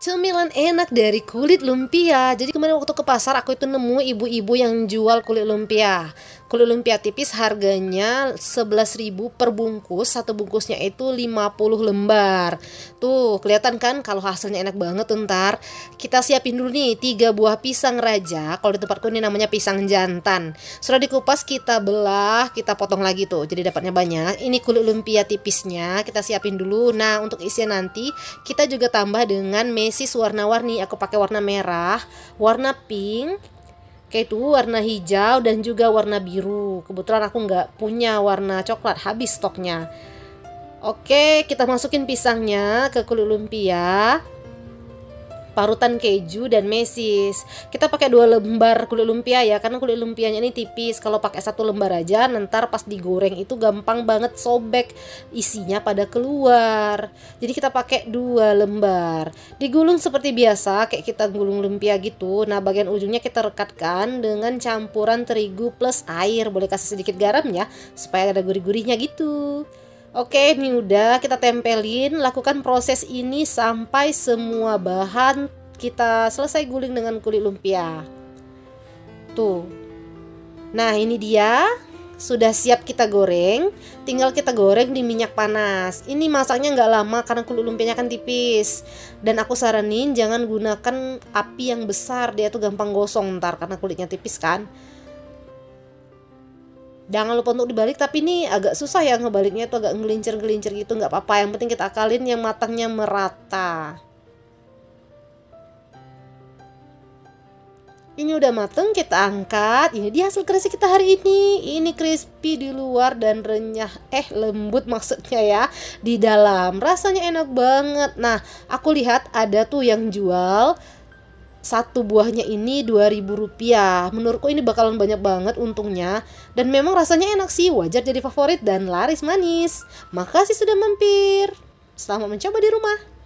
Cemilan enak dari kulit lumpia. Jadi kemarin waktu ke pasar aku itu nemu ibu-ibu yang jual kulit lumpia. Kulit lumpia tipis harganya 11.000 per bungkus. Satu bungkusnya itu 50 lembar. Tuh, kelihatan kan kalau hasilnya enak banget tuh ntar. Kita siapin dulu nih 3 buah pisang raja. Kalau di tempatku ini namanya pisang jantan. Sudah dikupas kita belah, kita potong lagi tuh. Jadi dapatnya banyak. Ini kulit lumpia tipisnya kita siapin dulu. Nah, untuk isian nanti kita juga tambah dengan mesis warna-warni. Aku pakai warna merah, warna pink, kayak itu warna hijau dan juga warna biru. Kebetulan aku nggak punya warna coklat, habis stoknya. Oke, kita masukin pisangnya ke kulit lumpia, parutan keju dan mesis. Kita pakai 2 lembar kulit lumpia ya, karena kulit lumpianya ini tipis. Kalau pakai 1 lembar aja, ntar pas digoreng itu gampang banget sobek, isinya pada keluar. Jadi kita pakai 2 lembar. Digulung seperti biasa, kayak kita gulung lumpia gitu. Nah, bagian ujungnya kita rekatkan dengan campuran terigu plus air. Boleh kasih sedikit garam ya, supaya ada gurih-gurihnya gitu. Oke, ini udah kita tempelin. Lakukan proses ini sampai semua bahan kita selesai guling dengan kulit lumpia. Tuh. Nah, ini dia. Sudah siap kita goreng. Tinggal kita goreng di minyak panas. Ini masaknya nggak lama karena kulit lumpianya kan tipis. Dan aku saranin jangan gunakan api yang besar. Dia tuh gampang gosong ntar karena kulitnya tipis kan. Jangan lupa untuk dibalik, tapi ini agak susah ya ngebaliknya, itu agak ngelincir-ngelincir gitu, nggak apa-apa. Yang penting kita akalin yang matangnya merata. Ini udah mateng, kita angkat. Ini dia hasil kreasi kita hari ini. Ini crispy di luar dan renyah, lembut maksudnya ya, di dalam. Rasanya enak banget. Nah, aku lihat ada tuh yang jual satu buahnya ini 2.000 rupiah. Menurutku ini bakalan banyak banget untungnya. Dan memang rasanya enak sih, wajar jadi favorit dan laris manis. Makasih sudah mampir. Selamat mencoba di rumah.